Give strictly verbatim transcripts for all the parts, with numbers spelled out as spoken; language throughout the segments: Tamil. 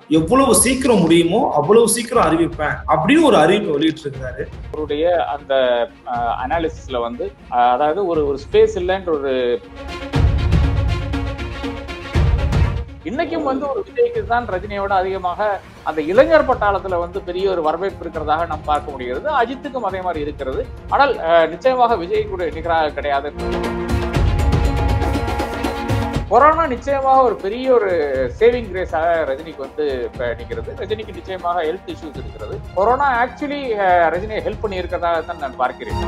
எவ்வளவு சீக்கிரம் முடியுமோ அவ்வளவு சீக்கிரம் அறிவிப்பேன் அப்படின்னு ஒரு அறிவிப்பை வெளியிட்டு இருக்காரு. அவருடைய அந்த அனாலிசிஸ்ல வந்து அதாவது ஒரு ஒரு ஸ்பேஸ் இல்லைன்ற ஒரு இன்னைக்கும் வந்து ஒரு விஜய்க்கு தான் ரஜினியோட அதிகமாக அந்த இளைஞர் பட்டாளத்துல வந்து பெரிய ஒரு வரவேற்பு இருக்கிறதாக நாம் பார்க்க முடிகிறது. அஜித்துக்கும் அதே மாதிரி இருக்கிறது. ஆனால் நிச்சயமாக விஜய் கூட நிகராக கிடையாது. கொரோனா நிச்சயமாக ஒரு பெரிய ஒரு சேவிங் கிரேஸாக ரஜினிக்கு வந்து நிற்கிறது. ரஜினிக்கு நிச்சயமாக ஹெல்த் இஷ்யூஸ் இருக்கிறது. கொரோனா ஆக்சுவலி ரஜினியை ஹெல்ப் பண்ணி இருக்கிறதாக தான் நான் பார்க்கிறேன்.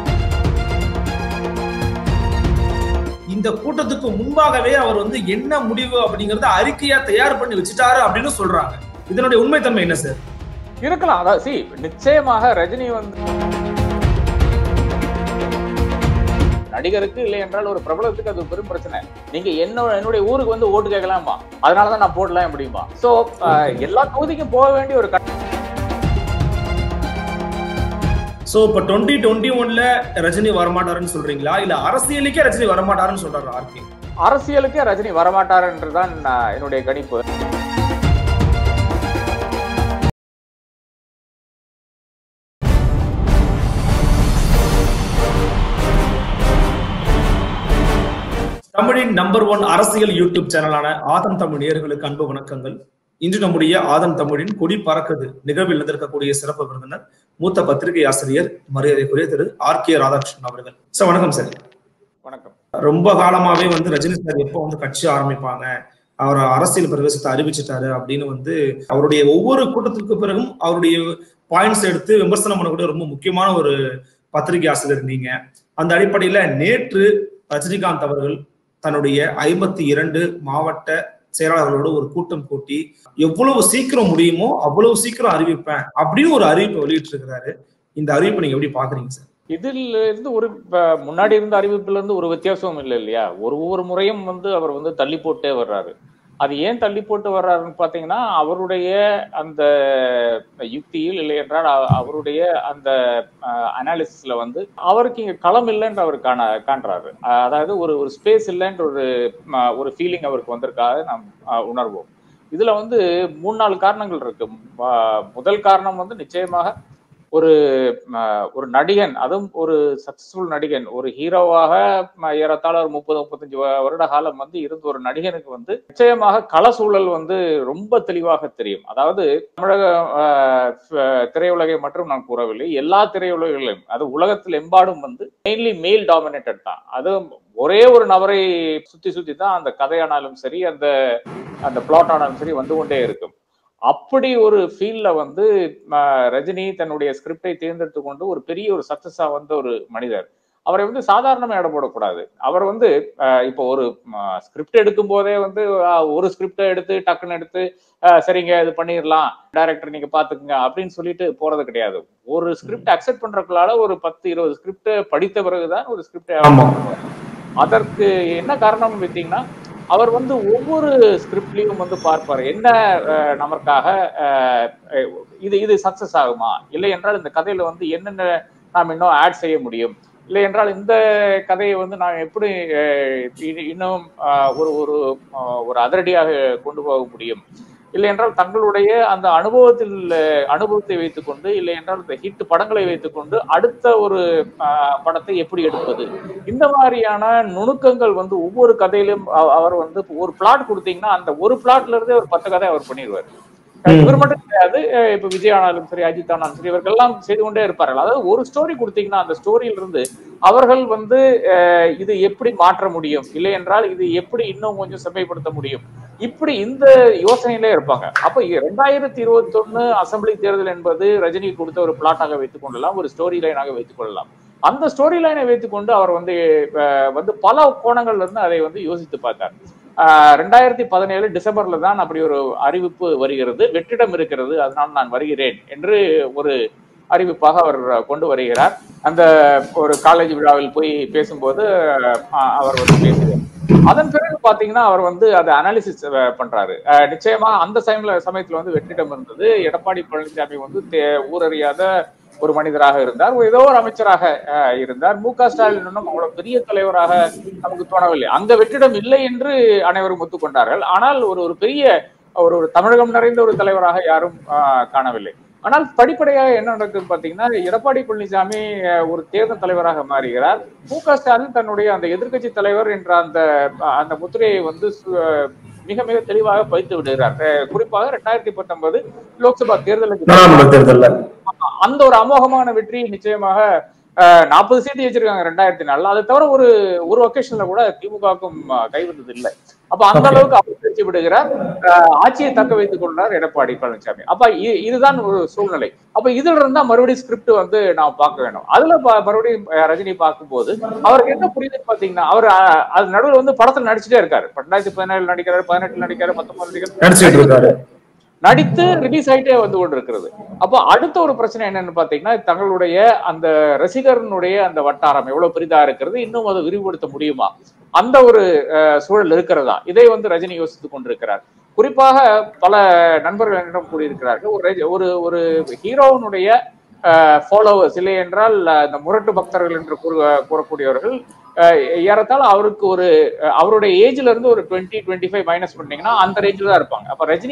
இந்த கூட்டத்துக்கு முன்பாகவே அவர் வந்து என்ன முடிவு அப்படிங்கறத அறிக்கையா தயார் பண்ணி வச்சுட்டாரு அப்படின்னு சொல்றாங்க. இதனுடைய உண்மைத்தன்மை என்ன சார்? இருக்கலாம். அதாவது சி நிச்சயமாக ரஜினி வந்து நடிகருக்கு இல்லை என்றால் ஒரு பிரபலத்துக்கு அது பெரும் பிரச்சனை. நீங்க என்ன என்னுடைய ஊருக்கு வந்து ஓட்டு கேட்கலாமா, அதனாலதான் நான் போடலாம் முடியுமா? சோ எல்லா தொகுதிக்கும் போக வேண்டிய ஒரு சோ இப்ப டுவெண்ட்டி டுவெண்ட்டி ஒன்ல ரஜினி வரமாட்டாருன்னு சொல்றீங்களா, இல்ல அரசியலுக்கே ரஜினி வரமாட்டாருன்னு சொல்றாரு ஆர்கே? அரசியலுக்கே ரஜினி வரமாட்டார் என்றுதான் என்னுடைய கணிப்பு. தமிழின் நம்பர் ஒன் அரசியல் யூடியூப் சேனலான ஆதம் தமிழ் நேயர்களுக்கு அன்பு வணக்கங்கள். இன்று நம்முடைய ஆதம் தமிழின் கொடி பறக்குது நிகழ்வில் இருக்கக்கூடிய சிறப்பு விருந்தினர் மூத்த பத்திரிகை ஆசிரியர் மரியாதைக்குரிய திரு ஆர் கே ராதாகிருஷ்ணன் அவர்கள். சார் வணக்கம் சார். வணக்கம். ரொம்ப காலமாவே வந்து ரஜினி சார் எப்போ வந்து கட்சி ஆரம்பிப்பாங்க, அவர் அரசியல் பிரவேசத்தை அறிவிச்சிட்டாரு அப்படின்னு வந்து அவருடைய ஒவ்வொரு கூட்டத்திற்கு பிறகும் அவருடைய பாயிண்ட்ஸ் எடுத்து விமர்சனம் பண்ணக்கூடிய ரொம்ப முக்கியமான ஒரு பத்திரிகை ஆசிரியர் நீங்க. அந்த அடிப்படையில நேற்று ரஜினிகாந்த் அவர்கள் தன்னுடைய ஐம்பத்தி இரண்டு மாவட்ட செயலாளர்களோட ஒரு கூட்டம் கூட்டி எவ்வளவு சீக்கிரம் முடியுமோ அவ்வளவு சீக்கிரம் அறிவிப்பேன் அப்படின்னு ஒரு அறிவிப்பை வெளியிட்டு இருக்கிறாரு. இந்த அறிவிப்பை நீங்க எப்படி பாக்குறீங்க சார்? இதுல இருந்து ஒரு முன்னாடி இருந்த அறிவிப்புல இருந்து ஒரு வித்தியாசமும் இல்லை இல்லையா? ஒரு ஒவ்வொரு முறையும் வந்து அவர் வந்து தள்ளி போட்டே வர்றாரு. அது ஏன் தள்ளி போட்டு வர்றாருன்னு பாத்தீங்கன்னா அவருடைய அந்த யுக்தியில் இல்லை என்றால் அவருடைய அந்த அனாலிசிஸ்ல வந்து அவருக்கு இங்க களம் இல்லைன்ற அவர் காண காண்றாரு. அதாவது ஒரு ஒரு ஸ்பேஸ் இல்லைன்ற ஒரு ஒரு ஃபீலிங் அவருக்கு வந்திருக்காக நாம் உணர்வோம். இதுல வந்து மூணு நாலு காரணங்கள் இருக்கு. முதல் காரணம் வந்து நிச்சயமாக ஒரு ஒரு நடிகன், அதுவும் ஒரு சக்சஸ்ஃபுல் நடிகன், ஒரு ஹீரோவாக ஏறத்தாழ ஒரு முப்பது முப்பத்தஞ்சு வருட காலம் வந்து இருந்த ஒரு நடிகனுக்கு வந்து நிச்சயமாக கள சூழல் வந்து ரொம்ப தெளிவாக தெரியும். அதாவது தமிழக திரையுலகை மட்டும் நான் கூறவில்லை, எல்லா திரையுலகிலும் அது உலகத்தில் எம்பாடும் வந்து மெயின்லி மேல் டாமினேட்டட் தான். அது ஒரே ஒரு நபரை சுத்தி சுத்தி தான் அந்த கதையானாலும் சரி அந்த அந்த பிளாட் ஆனாலும் சரி வந்து கொண்டே இருக்கும். அப்படி ஒரு ஃபீல்ட்ல வந்து ரஜினி தன்னுடைய ஸ்கிரிப்டை தேர்ந்தெடுத்து கொண்டு ஒரு பெரிய ஒரு சக்சஸா வந்த ஒரு மனிதர். அவரை வந்து சாதாரணமா இடம் போடக்கூடாது. அவர் வந்து இப்போ ஒரு ஸ்கிரிப்ட் எடுக்கும் போதே வந்து ஒரு ஸ்கிரிப்டை எடுத்து டக்குன்னு எடுத்து சரிங்க இது பண்ணிடலாம், டைரக்டர் நீங்க பாத்துக்குங்க அப்படின்னு சொல்லிட்டு போறது கிடையாது. ஒரு ஸ்கிரிப்ட் அக்செப்ட் பண்றதுக்குள்ளால ஒரு பத்து இருபது ஸ்கிரிப்ட் படித்த பிறகுதான் ஒரு ஸ்கிரிப்ட். அதற்கு என்ன காரணம்னு பார்த்தீங்கன்னா அவர் வந்து ஒவ்வொரு ஸ்கிரிப்ட்லயும் வந்து பார்ப்பாரு என்ன நமக்காக இது இது சக்சஸ் ஆகுமா, இல்லை என்றால் இந்த கதையில வந்து என்னென்ன நாம் இன்னும் ஆட் செய்ய முடியும், இல்லை என்றால் இந்த கதையை வந்து நாம் எப்படி இன்னும் ஒரு ஒரு ஒரு அதிரடியாக கொண்டு போக முடியும், இல்லை என்றால் தங்களுடைய அந்த அனுபவத்தில் அனுபவத்தை வைத்துக்கொண்டு இல்லை என்றால் இந்த ஹிட் படங்களை வைத்துக்கொண்டு அடுத்த ஒரு படத்தை எப்படி எடுப்பது, இந்த மாதிரியான நுணுக்கங்கள் வந்து ஒவ்வொரு கதையிலும் அவர் வந்து ஒரு பிளாட் கொடுத்தீங்கன்னா அந்த ஒரு பிளாட்ல இருந்தே ஒரு பத்து கதை அவர் பண்ணிடுவார். இவர் மட்டும் கிடையாது, இப்ப விஜய் ஆனாலும் சரி அஜித் ஆனாலும் சரி இவர்கள் எல்லாம் செய்து கொண்டே இருப்பார்கள். அதாவது ஒரு ஸ்டோரி கொடுத்தீங்கன்னா அந்த ஸ்டோரியில இருந்து அவர்கள் வந்து இது எப்படி மாற்ற முடியும், இல்லை என்றால் இது எப்படி இன்னும் கொஞ்சம் செம்மைப்படுத்த முடியும், இப்படி இந்த யோசனையிலே இருப்பாங்க. அப்ப இரண்டாயிரத்தி இருபத்தி ஒண்ணு அசம்பிளி தேர்தல் என்பது ரஜினி கொடுத்த ஒரு பிளாட்டாக வைத்துக் கொள்ளலாம், ஒரு ஸ்டோரி லைனாக வைத்துக் கொள்ளலாம். அந்த ஸ்டோரி லைனை வைத்துக்கொண்டு அவர் வந்து வந்து பல கோணங்கள்ல இருந்து அதை வந்து யோசித்து பார்த்தார். ஆஹ் ரெண்டாயிரத்தி பதினேழு டிசம்பர்ல தான் அப்படி ஒரு அறிவிப்பு வருகிறது, வெற்றிடம் இருக்கிறது அதனால் நான் வருகிறேன் என்று ஒரு அறிவிப்பாக அவர் கொண்டு வருகிறார். அந்த ஒரு காலேஜ் விழாவில் போய் பேசும்போது அவர் வந்து பேசுகிறார். அதன் பிறகு பாத்தீங்கன்னா அவர் வந்து அதை அனாலிசிஸ் பண்றாரு. நிச்சயமா அந்த சமயத்துல சமயத்துல வந்து வெற்றிடம் இருந்தது. எடப்பாடி பழனிசாமி வந்து ஊரறியாத ஒரு மனிதராக இருந்தார், ஏதோ ஒரு அமைச்சராக இருந்தார். மு க ஸ்டாலின் இன்னும் அவ்வளவு பெரிய தலைவராக நமக்கு தோணவில்லை. அங்க வெற்றிடம் இல்லை என்று அனைவரும் ஒத்துக்கொண்டார்கள். ஆனால் ஒரு ஒரு பெரிய ஒரு ஒரு தமிழகம் நிறைந்த ஒரு தலைவராக யாரும் காணவில்லை. ஆனால் படிப்படியாக என்ன நடக்குதுன்னு பாத்தீங்கன்னா, எடப்பாடி பழனிசாமி ஒரு தேர்தல் தலைவராக மாறுகிறார். மு க ஸ்டாலின் தன்னுடைய அந்த எதிர்கட்சி தலைவர் என்ற அந்த அந்த முத்திரையை வந்து மிக மிக தெளிவாக பதித்து விடுகிறார். குறிப்பாக இரண்டாயிரத்தி பத்தொன்பது லோக்சபா தேர்தலுக்கு அந்த ஒரு அமோகமான வெற்றி நிச்சயமாக நாற்பது சீட்டு வச்சிருக்காங்க ரெண்டாயிரத்தி நாலுல. அதை தவிர ஒரு ஒரு ஒகேஷன்ல கூட திமுகவுக்கும் கைவிட்டது இல்லை. அப்ப அந்த அளவுக்கு அவர் தெரிஞ்சு விடுகிறார், ஆட்சியை தக்க வைத்துக் கொண்டார் எடப்பாடி பழனிசாமி. அப்ப இதுதான் ஒரு சூழ்நிலை. அப்ப இதுல இருந்தா மறுபடியும் ஸ்கிரிப்ட் வந்து நாம் பார்க்க வேண்டும். அதுல மறுபடியும் ரஜினி பார்க்கும்போது அவருக்கு என்ன புரியுதுன்னு பாத்தீங்கன்னா, அவர் அது நடுவில் வந்து படத்துல நடிச்சுட்டே இருக்காரு. ரெண்டாயிரத்தி பதினேழு நடிக்கிறாரு, பதினெட்டுல நடிக்கிறாரு, பத்தொன்பது நடிக்கிறாரு, நடித்து ரிலீஸ் ஆயிட்டே வந்து கொண்டு இருக்கிறது. அப்போ அடுத்த ஒரு பிரச்சனை என்னன்னு பாத்தீங்கன்னா, தங்களுடைய அந்த ரசிகர்களுடைய அந்த வட்டாரம் எவ்வளவு பெரிதா இருக்கிறது, இன்னும் அதை விரிவுபடுத்த முடியுமா, அந்த ஒரு சூழல் இருக்கிறதா, இதை வந்து ரஜினி யோசித்துக் கொண்டிருக்கிறார். குறிப்பாக பல நண்பர்கள் என்னிடம் கூறியிருக்கிறார்கள், ஒரு ஒரு ஒரு ஹீரோனுடைய ஃபாலோவர்ஸ் இல்லை என்றால் இந்த முரட்டு பக்தர்கள் என்று கூறக்கூடியவர்கள் ஏறத்தாழ அவருக்கு ஒரு அவருடைய ஏஜ்ல இருந்து ஒரு டுவெண்ட்டி டுவெண்ட்டி ஃபைவ் மைனஸ் பண்ணீங்கன்னா அந்த ரேஞ்சில் தான் இருப்பாங்க. அப்ப ரஜினி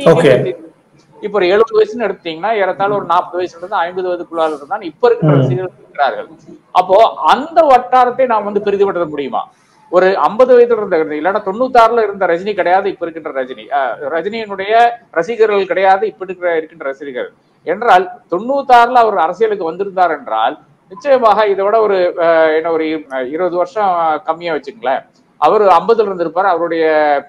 இப்ப ஒரு எழுபது வயசுன்னு எடுத்தீங்கன்னா ஏறத்தாழ ஒரு நாற்பது வயசுல இருந்து ஐம்பது வயதுக்குள்ளால இருந்தான் இப்ப இருக்கிற ரசிகர்கள் இருக்கிறார்கள். அப்போ அந்த வட்டாரத்தை நாம் வந்து பெரிதுபடுத்த முடியுமா? ஒரு ஐம்பது வயதுல இருந்த இல்லைன்னா தொண்ணூத்தி ஆறுல இருந்த ரஜினி கிடையாது இப்ப இருக்கின்ற ரஜினி. ரஜினியினுடைய ரசிகர்கள் கிடையாது இப்ப இருக்கிற இருக்கின்ற ரசிகர்கள் என்றால், தொண்ணூத்தி ஆறுல அவர் அரசியலுக்கு வந்திருந்தார் என்றால் நிச்சயமாக இதை விட ஒரு என்ன ஒரு இருபது வருஷம் கம்மியா வச்சுங்களேன், அவர் ஐம்பதுல இருந்திருப்பார். அவருடைய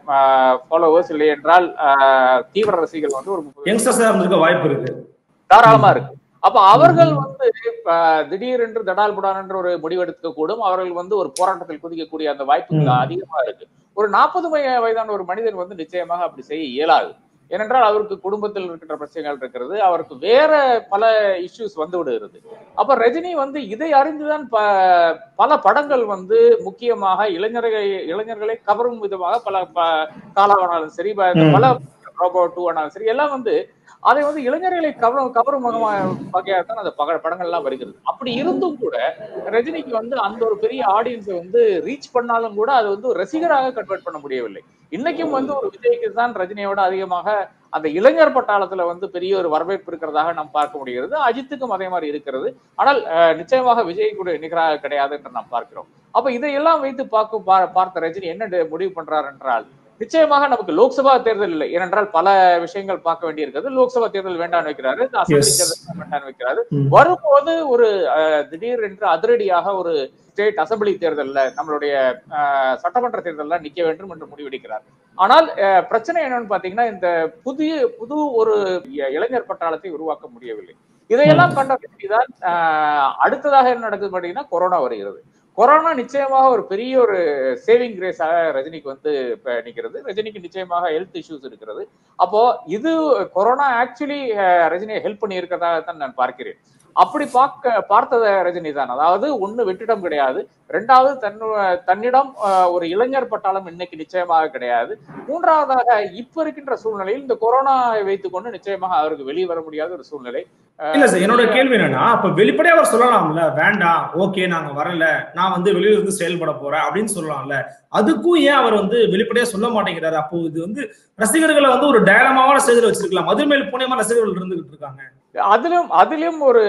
ஃபாலோவர்ஸ் இல்லை என்றால் தீவிர ரசிகர்கள் வந்து ஒரு வாய்ப்பு இருக்கு, தாராளமா இருக்கு. அப்ப அவர்கள் வந்து திடீரென்று தடால் புடான் என்ற ஒரு முடிவெடுக்க கூடும். அவர்கள் வந்து ஒரு போராட்டத்தில் குதிக்கக்கூடிய அந்த வாய்ப்புகள் அதிகமா இருக்கு. ஒரு நாற்பது வயதான ஒரு மனிதன் வந்து நிச்சயமாக அப்படி செய்ய இயலாது. ஏனென்றால் அவருக்கு குடும்பத்தில் இருக்கின்ற பிரச்சனைகள் இருக்கிறது, அவருக்கு வேற பல இஷ்யூஸ் வந்து விடுகிறது. அப்ப ரஜினி வந்து இதை அறிந்துதான் ப பல படங்கள் வந்து முக்கியமாக இளைஞர்களை இளைஞர்களை கவரும் விதமாக பல காலாவானாலும் சரி, பல ரோபோ டூ ஆனாலும் சரி, எல்லாம் வந்து அதை வந்து இளைஞர்களை கவரும் கவரும் வகையாகத்தான் அந்த படங்கள்லாம் வருகிறது. அப்படி இருந்தும் கூட ரஜினிக்கு வந்து அந்த ஒரு பெரிய ஆடியன்ஸை வந்து ரீச் பண்ணாலும் கூட அது வந்து ஒரு ரசிகராக கன்வெர்ட் பண்ண முடியவில்லை. இன்னைக்கும் வந்து ஒரு விஜய்க்கு தான் ரஜினியோட அதிகமாக அந்த இளைஞர் பட்டாளத்துல வந்து பெரிய ஒரு வரவேற்பு இருக்கிறதாக நாம் பார்க்க முடிகிறது. அஜித்துக்கும் அதே மாதிரி இருக்கிறது. ஆனால் நிச்சயமாக விஜய் கூட நிகராக கிடையாது என்று நாம் பார்க்கிறோம். அப்ப இதையெல்லாம் வைத்து பார்க்க பார்த்த ரஜினி என்ன முடிவு பண்றார் என்றால், நிச்சயமாக நமக்கு லோக்சபா தேர்தல் இல்லை, ஏனென்றால் பல விஷயங்கள் பார்க்க வேண்டி இருக்கிறது. லோக்சபா தேர்தல் வேண்டான்னு வைக்கிறாரு, அசம்பிளி தேர்தல் வேண்டான்னு வைக்கிறாரு. வரும்போது ஒரு திடீர் என்று அதிரடியாக ஒரு ஸ்டேட் அசம்பிளி தேர்தல்ல நம்மளுடைய சட்டமன்ற தேர்தலில் நிக்க வேண்டும் என்று முடிவெடுக்கிறார். ஆனால் பிரச்சனை என்னன்னு பாத்தீங்கன்னா, இந்த புதிய புது ஒரு இளைஞர் பட்டாளத்தை உருவாக்க முடியவில்லை. இதையெல்லாம் கண்ட தான் அடுத்ததாக என்ன நடக்குது பாத்தீங்கன்னா, கொரோனா வருகிறது. கொரோனா நிச்சயமாக ஒரு பெரிய ஒரு சேவிங் கிரேஸாக ரஜினிக்கு வந்து நிற்கிறது. ரஜினிக்கு நிச்சயமாக ஹெல்த் இஷ்யூஸ் இருக்கிறது. அப்போ இது கொரோனா ஆக்சுவலி ரஜினியை ஹெல்ப் பண்ணி இருக்கிறதாக தான் நான் பார்க்கிறேன். அப்படி பார்க்க பார்த்தத ரஜினி தான். அதாவது ஒண்ணு வெற்றிடம் கிடையாது, ரெண்டாவது தன் தன்னிடம் ஒரு இளைஞர் பட்டாளம் இன்னைக்கு நிச்சயமாக கிடையாது. மூன்றாவதாக இப்ப இருக்கின்ற சூழ்நிலையில் இந்த கொரோனாவை வைத்துக் கொண்டு நிச்சயமாக அவருக்கு வெளியே வர முடியாத ஒரு சூழ்நிலை. இல்ல சார், என்னோட கேள்வி என்னன்னா, அப்ப வெளிப்படையா அவர் சொல்லலாம்ல, வேண்டாம் ஓகே நாங்க வரல, நான் வந்து வெளியில இருந்து செயல்பட போறேன் அப்படின்னு சொல்லலாம்ல. அதுக்கும் ஏன் அவர் வந்து வெளிப்படையா சொல்ல மாட்டேங்கிறாரு? அப்போ இது வந்து ரசிகர்களை வந்து ஒரு டயலமாவான ஸ்டேஜ்ல வச்சிருக்கலாம். மதுரை மேல் புனியமா ரசிகர்கள் இருந்துகிட்டு இருக்காங்க. அதிலும் அதிலும் ஒரு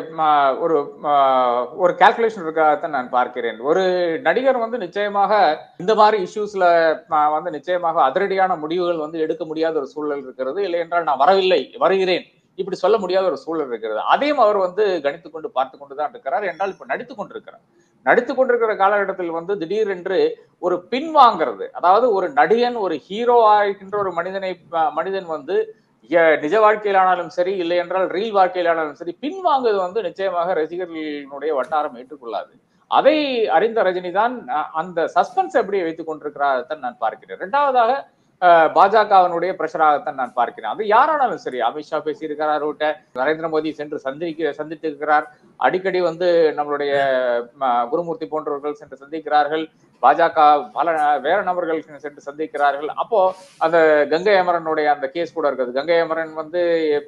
ஒரு ஒரு கால்குலேஷன் இருக்காதான் நான் பார்க்கிறேன். ஒரு நடிகர் வந்து நிச்சயமாக இந்த மாதிரி இஷ்யூஸ்ல வந்து நிச்சயமாக அதிரடியான முடிவுகள் வந்து எடுக்க முடியாத ஒரு சூழல் இருக்கிறது. இல்லை என்றால் நான் வரவில்லை வருகிறேன் இப்படி சொல்ல முடியாத ஒரு சூழல் இருக்கிறது. அதையும் அவர் வந்து கணித்துக் கொண்டு பார்த்து கொண்டுதான் இருக்கிறார். என்றால் இப்ப நடித்துக் கொண்டிருக்கிறார். நடித்துக் கொண்டிருக்கிற காலகட்டத்தில் வந்து திடீரென்று ஒரு பின்வாங்கிறது, அதாவது ஒரு நடிகன் ஒரு ஹீரோ ஆகின்ற ஒரு மனிதனை மனிதன் வந்து நிஜ வாழ்க்கையிலானாலும் சரி, இல்லை என்றால் ரீல் வாழ்க்கையிலானாலும் சரி, பின்வாங்குவது வந்து நிச்சயமாக ரசிகர்களுடைய வட்டாரம் ஏற்றுக்கொள்ளாது. அதை அறிந்த ரஜினி தான் அந்த சஸ்பென்ஸ் எப்படி வைத்துக் கொண்டிருக்கிறார் தான் நான் பார்க்கிறேன். இரண்டாவதாக பாஜகவினுடைய பிரஷராகத்தான் நான் பார்க்கிறேன். அது யாரானாலும் சரி, அமித்ஷா பேசியிருக்கிறார், நரேந்திர மோடி சென்று சந்திக்க சந்தித்து இருக்கிறார், அடிக்கடி வந்து நம்மளுடைய குருமூர்த்தி போன்றவர்கள் சென்று சந்திக்கிறார்கள், பாஜக பல வேற நபர்கள் சென்று சந்திக்கிறார்கள். அப்போ அந்த கங்கை அமரனுடைய அந்த கேஸ் கூட இருக்குது. கங்கை அமரன் வந்து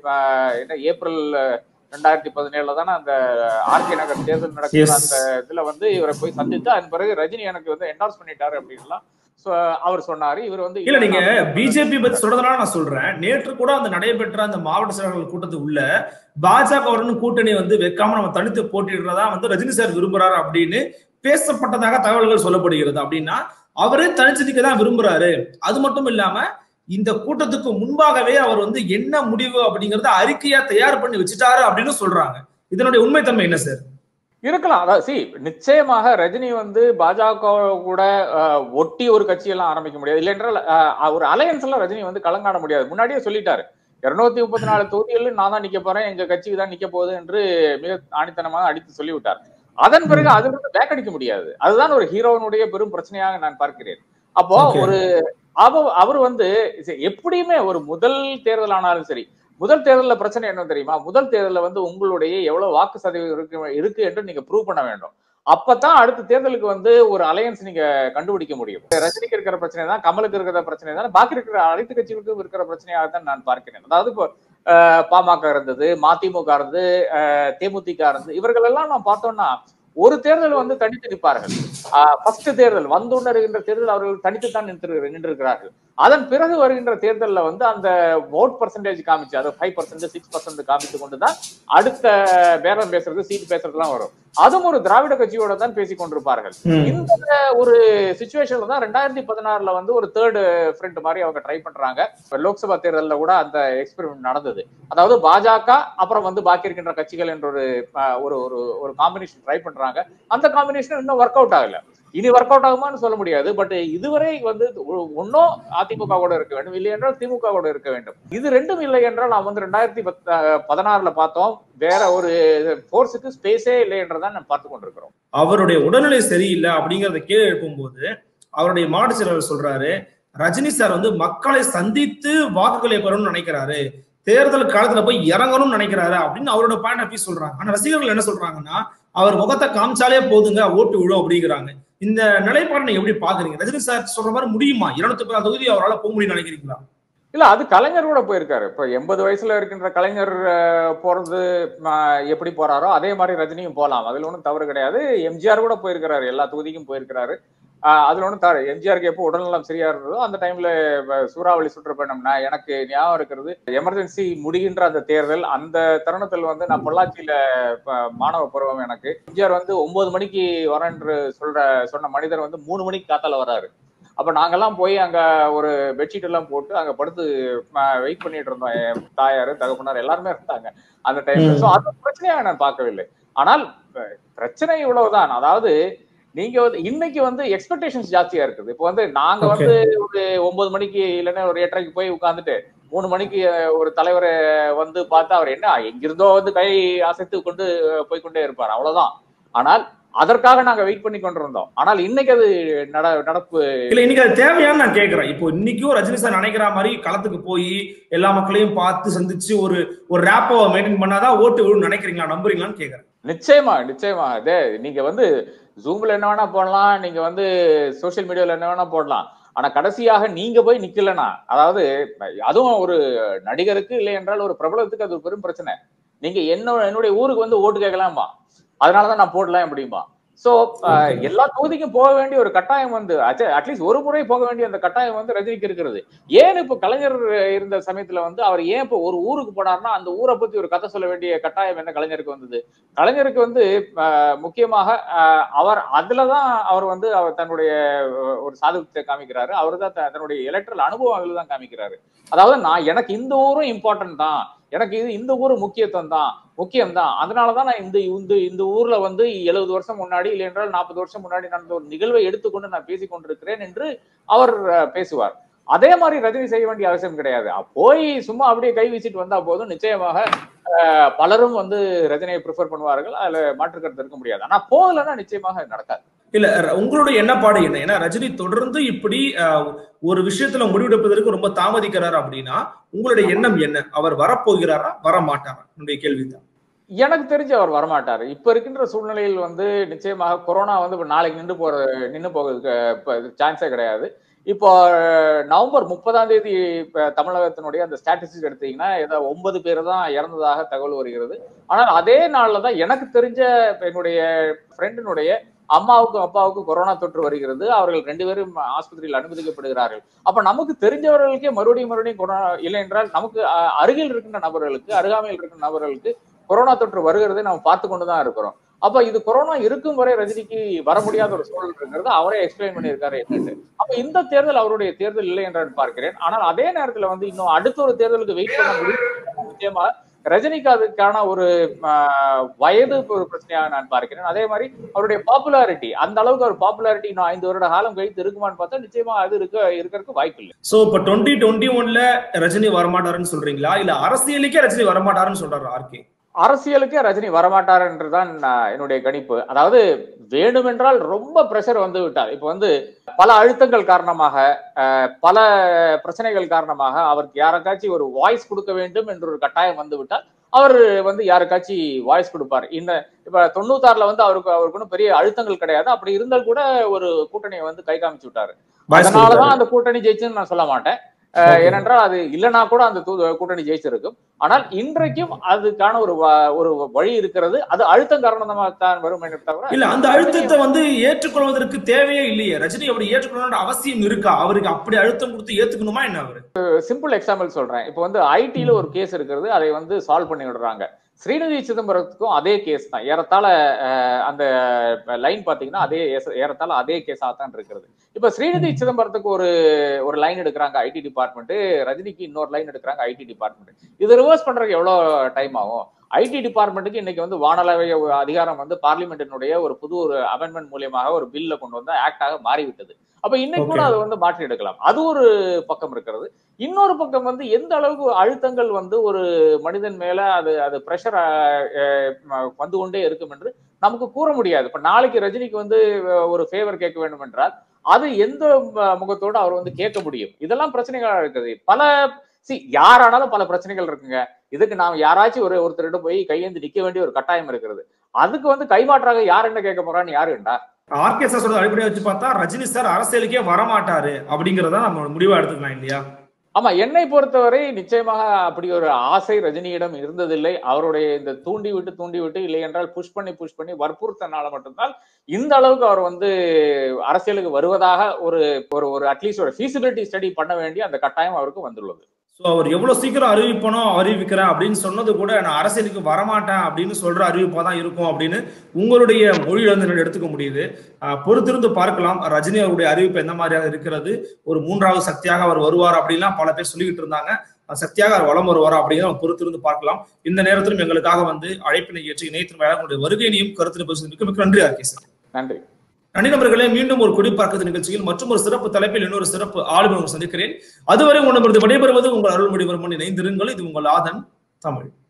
என்ன ஏப்ரல் ரெண்டாயிரத்தி பதினேழுல தானே அந்த ஆர்கே நகர் தேர்தல் நடக்கிற அந்த இதுல வந்து இவரை போய் சந்தித்து அதன் பிறகு ரஜினி எனக்கு வந்து என்டார்ஸ் பண்ணிட்டாரு அப்படின்லாம் அவர் சொன்னாரு. இவர் வந்து இல்ல நீங்க பிஜேபி பத்தி சொல்றதுனால நான் சொல்றேன். நேற்று கூட அந்த நடைபெற்ற அந்த மாவட்ட செயலாளர்கள் கூட்டத்துக்கு உள்ள பாஜகவுடன் கூட்டணி வந்து வைக்காம நம்ம தனித்து போட்டிடுறதா வந்து ரஜினி சார் விரும்புறாரு அப்படின்னு பேசப்பட்டதாக தகவல்கள் சொல்லப்படுகிறது. அப்படின்னா அவரே தனிச்சு நிக்க தான் விரும்புறாரு. அது மட்டும் இல்லாம இந்த கூட்டத்துக்கு முன்பாகவே அவர் வந்து என்ன முடிவு அப்படிங்கறத அறிக்கையா தயார் பண்ணி வச்சுட்டாரு அப்படின்னு சொல்றாங்க. இதனுடைய உண்மைத்தன்மை என்ன சார்? இருக்கலாம். அதாவது சி நிச்சயமாக ரஜினி வந்து பாஜக கூட ஒட்டி ஒரு கட்சியெல்லாம் ஆரம்பிக்க முடியாது. இல்லை என்றால் ஒரு அலையன்ஸ் எல்லாம் ரஜினி வந்து கலங்காட முடியாது. முன்னாடியே சொல்லிட்டாரு, இருநூத்தி முப்பத்தி நாலு தொகுதிகளில் நான் தான் நிக்க போறேன், எங்க கட்சிக்கு தான் நிக்க போகுது என்று மிக ஆணித்தனமாக அடித்து சொல்லிவிட்டார். அதன் பிறகு அதிலிருந்து பேக் அடிக்க முடியாது. அதுதான் ஒரு ஹீரோனுடைய பெரும் பிரச்சனையாக நான் பார்க்கிறேன். அப்போ ஒரு அவர் வந்து எப்படியுமே ஒரு முதல் தேர்தல் ஆனாலும் சரி, முதல் தேர்தலில் பிரச்சனை என்ன தெரியுமா? முதல் தேர்தலில் வந்து உங்களுடைய எவ்வளவு வாக்கு சதவீதம் இருக்கு இருக்கு என்று நீங்க ப்ரூவ் பண்ண வேண்டும். அப்பதான் அடுத்த தேர்தலுக்கு வந்து ஒரு அலையன்ஸ் நீங்க கண்டுபிடிக்க முடியும். ரஜினிக்கு இருக்கிற பிரச்சனை தான், கமலுக்கு இருக்கிற பிரச்சனை தான், பாக்கி இருக்கிற அனைத்து கட்சிகளுக்கும் இருக்கிற பிரச்சனையாக தான் நான் பார்க்கிறேன். அதாவது இப்போ பாமக இருந்தது, மதிமுக இருந்தது, தேமுதிக இருந்தது, இவர்கள் எல்லாம் நான் பார்த்தோம்னா ஒரு தேர்தல் வந்து தனித்து நிற்பார்கள். ஃபர்ஸ்ட் தேர்தல் வந்து வருகின்ற தேர்தல் அவர்கள் தனித்துத்தான் நின்று நின்றிருக்கிறார்கள். அதன் பிறகு வருகின்ற தேர்தலில் வந்து அந்த ஓட் பர்சன்டேஜ் காமிச்சு, அதை ஃபைவ் பர்சன்ட் சிக்ஸ் பர்சன்ட் காமித்து கொண்டுதான் அடுத்த பேரம் பேசுறது, சீட் பேசுறதுலாம் வரும். அதுவும் ஒரு திராவிட கட்சியோட தான் பேசிக் கொண்டிருப்பார்கள். இந்த ஒரு சிச்சுவேஷன்ல தான் ரெண்டாயிரத்தி பதினாறுல வந்து ஒரு தேர்டு ஃப்ரண்ட் மாதிரி அவங்க ட்ரை பண்றாங்க. லோக்சபா தேர்தலில் கூட அந்த எக்ஸ்பெரிமெண்ட் நடந்தது. அதாவது பாஜக அப்புறம் வந்து பாக்கி இருக்கின்ற கட்சிகள் என்ற ஒரு ஒரு ஒரு காம்பினேஷன் ட்ரை பண்றாங்க. அந்த காம்பினேஷன் இன்னும் ஒர்க் அவுட் ஆகல. இனி ஒர்க் அவுட் ஆகுமான்னு சொல்ல முடியாது. பட் இதுவரை வந்து ஒன்னும் அதிமுக கூட இருக்க வேண்டும், இல்லை என்றால் திமுக கூட இருக்க வேண்டும். இது ரெண்டும் இல்லை என்றால் நாம் வந்து ரெண்டாயிரத்தி பதினாறுல பார்த்தோம், வேற ஒரு போர்ஸுக்கு ஸ்பேஸே இல்லை என்றதான் நம்ம பார்த்து கொண்டிருக்கிறோம். அவருடைய உடல்நிலை சரியில்லை அப்படிங்கறத கேள்வி எழுப்பும்போது அவருடைய மாவட்ட செயலாளர் சொல்றாரு, ரஜினி சார் வந்து மக்களை சந்தித்து வாக்குகளை பெறணும்னு நினைக்கிறாரு, தேர்தல் காலத்துல போய் இறங்கணும்னு நினைக்கிறாரு அப்படின்னு அவரோட பாயிண்ட் ஆஃப் வியூ சொல்றாங்க. ஆனா ரசிகர்கள் என்ன சொல்றாங்கன்னா, அவர் முகத்தை காமிச்சாலே போதுங்க ஓட்டு விழும் அப்படிங்கிறாங்க. இந்த நிலைப்பாடு எப்படி பாக்குறீங்க? ரஜினி சார் சொல்ற மாதிரி முடியுமா? இருநூத்தி பதினாறு தொகுதி அவரால் போக முடியும்னு நினைக்கிறீங்களா? இல்ல, அது கலைஞர் கூட போயிருக்காரு. இப்ப எண்பது வயசுல இருக்கின்ற கலைஞர் போறது எப்படி போறாரோ அதே மாதிரி ரஜினியும் போலாம். அதுல ஒன்றும் தவறு கிடையாது. எம்ஜிஆர் கூட போயிருக்கிறாரு, எல்லா தொகுதிக்கும் போயிருக்கிறாரு. அதுல ஒன்றும் தவறு. எம்ஜிஆருக்கு எப்போ உடல்நலம் சரியா இருந்ததோ அந்த டைம்ல சூறாவளி சுற்றுப்பயணம்னா எனக்கு ஞாபகம் இருக்கிறது, எமர்ஜென்சி முடிகின்ற அந்த தேர்தல், அந்த தருணத்தில் வந்து நான் பொள்ளாச்சியில மாணவ பருவம் எனக்கு. எம்ஜிஆர் வந்து ஒன்பது மணிக்கு வரேன் என்று சொல்ற சொன்ன மனிதர் வந்து மூணு மணிக்கு காத்தால வராரு. அப்ப நாங்கெல்லாம் போய் அங்க ஒரு பெட்ஷீட் எல்லாம் போட்டு அங்க படுத்து வெயிட் பண்ணிட்டு இருந்தோம். என் தாயாரு தகப்பனார் எல்லாருமே இருந்தாங்க அந்த டைம்ல. சோ அது பிரச்சனையாக நான் பார்க்கவில்லை. ஆனால் பிரச்சனை இவ்வளவுதான். அதாவது நீங்க வந்து இன்னைக்கு வந்து எக்ஸ்பெக்டேஷன்ஸ் ஜாஸ்தியா இருக்குது. இப்போ வந்து நாங்க வந்து ஒரு ஒன்பது மணிக்கு இல்லைன்னா ஒரு எட்டரைக்கு போய் உட்காந்துட்டு மூணு மணிக்கு ஒரு தலைவரை வந்து பார்த்தா அவர் என்ன எங்கிருந்தோ வந்து கை அசைத்து கொண்டு போய்கொண்டே இருப்பார், அவ்வளவுதான். ஆனால் அதற்காக நாங்க வெயிட் பண்ணி கொண்டிருந்தோம். ஆனால் இன்னைக்கு அது நடப்பு இல்ல. இன்னைக்கு அது தேவையான்னு நான் கேட்கிறேன். இப்போ இன்னைக்கும் ரஜினி சார் நினைக்கிற மாதிரி களத்துக்கு போய் எல்லா மக்களையும் பார்த்து சந்திச்சு ஒரு ஒரு ரேப்போ மெயின்டைன் பண்ணாதான் ஓட்டு விழுன்னு நினைக்கிறீங்களா, நம்புறீங்களான்னு கேட்கிறேன். நிச்சயமா நிச்சயமா. அதே நீங்க வந்து ஜூம்ல என்ன வேணா போடலாம், நீங்க வந்து சோசியல் மீடியால என்ன வேணா போடலாம். ஆனா கடைசியாக நீங்க போய் நிக்கலனா, அதாவது அதுவும் ஒரு நடிகருக்கு இல்லை என்றால் ஒரு பிரபலத்துக்கு அது ஒரு பெரும் பிரச்சனை. நீங்க என்ன என்னுடைய ஊருக்கு வந்து ஓட்டு கேட்கலாமா, அதனாலதான் நான் போடலாம் அப்படின்பா. சோ எல்லா தொகுதிக்கும் போக வேண்டிய ஒரு கட்டாயம் வந்து அட்லீஸ்ட் ஒரு முறை போக வேண்டிய அந்த கட்டாயம் வந்து ரஜினிக்கு இருக்கிறது. ஏன் இப்ப கலைஞர் இருந்த சமயத்துல வந்து அவர் ஏன் இப்ப ஒரு ஊருக்கு போனார்னா அந்த ஊரை பத்தி ஒரு கதை சொல்ல வேண்டிய கட்டாயம் என்ன கலைஞருக்கு வந்தது? கலைஞருக்கு வந்து முக்கியமாக அவர் அதுலதான் அவர் வந்து அவர் தன்னுடைய ஒரு சாதகத்தை காமிக்கிறாரு. அவர் தான் தன்னுடைய எலக்ட்ரல் அனுபவம் அதுலதான் காமிக்கிறாரு. அதாவது நான் எனக்கு இந்த ஊரும் இம்பார்ட்டன்ட் தான், எனக்கு இது இந்த ஊரு முக்கியத்துவம் தான் முக்கியம் தான், அதனாலதான் நான் இந்த இந்த இந்த ஊர்ல வந்து எழுபது வருஷம் முன்னாடி இல்லை என்றால் நாற்பது வருஷம் முன்னாடி நடந்த ஒரு நிகழ்வை எடுத்துக்கொண்டு நான் பேசிக் கொண்டிருக்கிறேன் என்று அவர் பேசுவார். அதே மாதிரி ரஜினி செய்ய வேண்டிய அவசியம் கிடையாது. போய் சும்மா அப்படியே கை வீசிட்டு வந்தா போதும், நிச்சயமாக பலரும் வந்து ரஜினியை ப்ரிஃபர் பண்ணுவார்கள், அதுல மாற்று கருத்து இருக்க முடியாது. ஆனா போகலன்னா நிச்சயமாக நடக்காது. இல்ல, உங்களுடைய எண்ணப்பாடு என்ன? ஏன்னா ரஜினி தொடர்ந்து இப்படி ஒரு விஷயத்துல முடிவெடுப்பதற்கு ரொம்ப தாமதிக்கிறாரு அப்படின்னா உங்களுடைய எண்ணம் என்ன? அவர் வரப்போகிறாரா வர மாட்டாரா? என்னுடைய கேள்விதான். எனக்கு தெரிஞ்சு அவர் வரமாட்டாரு. இப்ப இருக்கின்ற சூழ்நிலையில் வந்து நிச்சயமாக கொரோனா வந்து இப்ப நாளைக்கு நின்று போற நின்று போகிறதுக்கு சான்ஸே கிடையாது. இப்போ நவம்பர் முப்பதாம் தேதி தமிழகத்தினுடைய அந்த ஸ்டாட்டிஸ்டிக்ஸ் எடுத்தீங்கன்னா ஏதோ ஒன்பது பேர் தான் இறந்ததாக தகவல் வருகிறது. ஆனால் அதே நாள்ல தான் எனக்கு தெரிஞ்ச என்னுடைய ஃப்ரெண்டினுடைய அம்மாவுக்கும் அப்பாவுக்கும் கொரோனா தொற்று வருகிறது, அவர்கள் ரெண்டு பேரும் ஆஸ்பத்திரியில் அனுமதிக்கப்படுகிறார்கள். அப்ப நமக்கு தெரிஞ்சவர்களுக்கே மறுபடியும் மறுபடியும் கொரோனா இல்லை என்றால் நமக்கு அருகில் இருக்கின்ற நபர்களுக்கு, அருகாமையில் இருக்கின்ற நபர்களுக்கு கொரோனா தொற்று வருகிறதை நம்ம பார்த்து கொண்டுதான் இருக்கிறோம். அப்ப இது கொரோனா இருக்கும் வரை ரஜினிக்கு வர முடியாத ஒரு சூழல் இருக்கிறது, அவரே எக்ஸ்பிளைன் பண்ணியிருக்காரு என்னன்னு. அப்ப இந்த தேர்தல் அவருடைய தேர்தல் இல்லை என்று பார்க்கிறேன். ஆனால் அதே நேரத்துல வந்து இன்னும் அடுத்த ஒரு தேர்தலுக்கு வெயிட் பண்ண முடியும். நிச்சயமா ரஜினிக்கு அதுக்கான ஒரு வயது ஒரு பிரச்சனையாக நான் பார்க்கிறேன். அதே மாதிரி அவருடைய பாப்புலாரிட்டி, அந்த அளவுக்கு ஒரு பாப்புலாரிட்டி இன்னும் ஐந்து வருட காலம் கழித்து இருக்குமான்னு பார்த்தா நிச்சயமா அது இருக்க இருக்கிறதுக்கு வாய்ப்பு இல்லை. சோ இப்ப டுவெண்ட்டி டுவெண்ட்டி ஒன்ல ரஜினி வரமாட்டாருன்னு சொல்றீங்களா, இல்ல அரசியலுக்கே ரஜினி வரமாட்டாருன்னு சொல்றாரு ஆர்கே? அரசியலுக்கே ரஜினி வரமாட்டார் என்றுதான் என்னுடைய கணிப்பு. அதாவது வேண்டுமென்றால் ரொம்ப பிரஷர் வந்து விட்டார். இப்ப வந்து பல அழுத்தங்கள் காரணமாக, பல பிரச்சனைகள் காரணமாக அவருக்கு யாருக்காச்சும் ஒரு வாய்ஸ் கொடுக்க வேண்டும் என்ற ஒரு கட்டாயம் வந்து விட்டால் அவர் வந்து யாருக்காச்சும் வாய்ஸ் கொடுப்பார். இந்த இப்ப தொண்ணூத்தாறுல வந்து அவருக்கு அவருக்கு ஒன்றும் பெரிய அழுத்தங்கள் கிடையாது. அப்படி இருந்தால் கூட ஒரு கூட்டணியை வந்து கை காமிச்சு விட்டாரு. அதனாலதான் அந்த கூட்டணி ஜெயிச்சுன்னு நான் சொல்ல மாட்டேன். ஏனென்றால் அது இல்லைன்னா கூட அந்த கூட்டணி ஜெயிச்சிருக்கும். ஆனால் இன்றைக்கும் அதுக்கான ஒரு ஒரு வழி இருக்கிறது. அது அழுத்தம் காரணமாக தான் வரும் என்று தவிர இல்ல அந்த அழுத்தத்தை வந்து ஏற்றுக்கொள்வதற்கு தேவையே இல்லையே. ரஜினி அப்படி ஏற்றுக்கொள்ள அவசியம் இருக்கா? அவருக்கு அப்படி அழுத்தம் கொடுத்து ஏத்துக்கணுமா என்ன? அவரு சிம்பிள் எக்ஸாம்பிள் சொல்றேன். இப்ப வந்து ஐடில ஒரு கேஸ் இருக்கிறது, அதை வந்து சால்வ் பண்ணி விடுறாங்க. ஸ்ரீநிதி சிதம்பரத்துக்கும் அதே கேஸ் தான். ஏறத்தாழ அந்த லைன் பாத்தீங்கன்னா அதே ஏறத்தாழ அதே கேஸா தான் இருக்கிறது. இப்ப ஸ்ரீநிதி சிதம்பரத்துக்கு ஒரு ஒரு லைன் எடுக்கிறாங்க ஐடி டிபார்ட்மெண்ட், ரஜினிக்கு இன்னொரு லைன் எடுக்கிறாங்க ஐடி டிபார்ட்மெண்ட். இது ரிவர்ஸ் பண்றதுக்கு எவ்வளவு டைம் ஆகும்? ஐடி டிபார்ட்மெண்ட்டுக்கு இன்னைக்கு வந்து வானளவை அதிகாரம் வந்து பார்லிமெண்டினுடைய ஒரு புது ஒரு அமெண்ட்மெண்ட் மூலியமாக ஒரு பில்ல கொண்டு வந்து ஆக்டாக மாறிவிட்டது. அப்ப இன்னைக்கு கூட அதை வந்து மாற்றி எடுக்கலாம். அது ஒரு பக்கம் இருக்கிறது. இன்னொரு பக்கம் வந்து எந்த அளவுக்கு அழுத்தங்கள் வந்து ஒரு மனிதன் மேல அது அது பிரஷர் வந்து கொண்டே இருக்கும் என்று நமக்கு கூற முடியாது. இப்ப நாளைக்கு ரஜினிக்கு வந்து ஒரு ஃபேவர் கேட்க வேண்டும் என்றால் அது எந்த முகத்தோடு அவர் வந்து கேட்க முடியும்? இதெல்லாம் பிரச்சனைகளா இருக்குது. பல சி யாரானாலும் பல பிரச்சனைகள் இருக்குங்க. இதுக்கு நாம் யாராச்சும் ஒரு ஒருத்தருட போய் கையேந்து நிக்க வேண்டிய ஒரு கட்டாயம் இருக்கிறது. அதுக்கு வந்து கைமாற்றாக யார் என்ன கேட்க போறான்னு யாருண்டா? ஆர்கே சார் சொல்றது அடிப்படையை வச்சு பார்த்தா ரஜினி சார் அரசியலுக்கே வரமாட்டாரு அப்படிங்கறத நம்ம முடிவா எடுத்துக்கலாம் இல்லையா? ஆமா, என்னை பொறுத்தவரை நிச்சயமாக அப்படி ஒரு ஆசை ரஜினியிடம் இருந்ததில்லை. அவருடைய இந்த தூண்டி விட்டு தூண்டி விட்டு இல்லை என்றால் புஷ் பண்ணி புஷ் பண்ணி வற்புறுத்தனால மட்டும்தான் இந்த அளவுக்கு அவர் வந்து அரசியலுக்கு வருவதாக ஒரு ஒரு அட்லீஸ்ட் ஒரு ஃபீசிபிலிட்டி ஸ்டடி பண்ண வேண்டிய அந்த கட்டாயம் அவருக்கு வந்துள்ளது. ஸோ அவர் எவ்வளவு சீக்கிரம் அறிவிப்பனோ அறிவிக்கிறேன் அப்படின்னு சொன்னது கூட நான் அரசியலுக்கு வரமாட்டேன் அப்படின்னு சொல்ற அறிவிப்பா தான் இருக்கும் அப்படின்னு உங்களுடைய மொழியிலிருந்து எடுத்துக்க முடியுது. பொறுத்திருந்து பார்க்கலாம் ரஜினி அவருடைய அறிவிப்பு எந்த மாதிரியாக இருக்கிறது. ஒரு மூன்றாவது சக்தியாக அவர் வருவார் அப்படின்லாம் பல பேர் சொல்லிக்கிட்டு இருந்தாங்க. சக்தியாக அவர் வளம் வருவாரா அப்படின்னு பொறுத்திருந்து பார்க்கலாம். இந்த நேரத்திலும் எங்களுக்காக வந்து அழைப்பினை ஏற்றி இணையத்தின் வாயிலாக உங்களுடைய வருகையினையும் கருத்தினை பேசுவது மிக்க மிக்க நன்றி ஆர்கே சார். நன்றி. நன்றி நண்பர்களே, மீண்டும் ஒரு குடிப்பறக்கத்து நிகழ்ச்சியில் மற்றும் ஒரு சிறப்பு தலைப்பில் இன்னொரு சிறப்பு ஆளுநர் சந்திக்கிறேன். அதுவரை உங்களிடமிருந்து விடைபெறுவது உங்கள் அருள்மொழிவர்மன். இணைந்திருங்கள். இது உங்கள் ஆதன் தமிழ்.